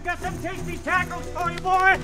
got some tasty tacos for you, boy!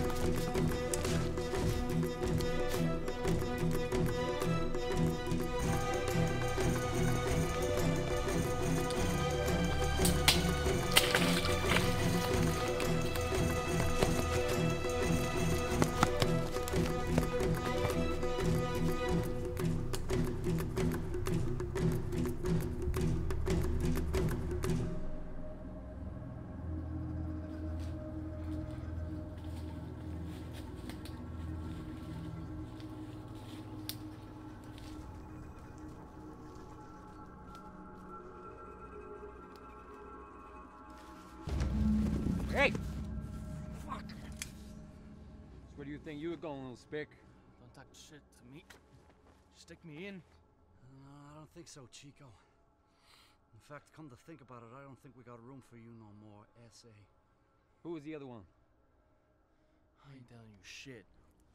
Hey! Fuck! Where do you think you were going, little spick? Don't talk shit to me. Stick me in. No, I don't think so, Chico. In fact, come to think about it, I don't think we got room for you no more, S.A. Who was the other one? I ain't telling you shit.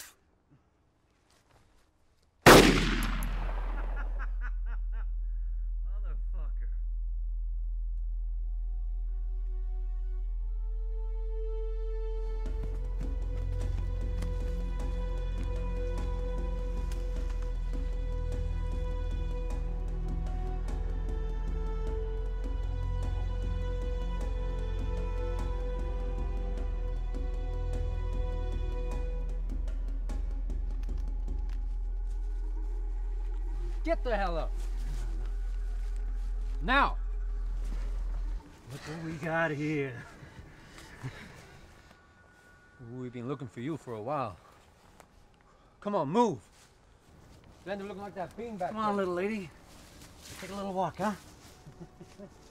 Motherfucker. Get the hell up! Now! Look what we got here. We've been looking for you for a while. Come on, move! You end up looking like that beanbag. Come on, little lady. Take a little walk, huh?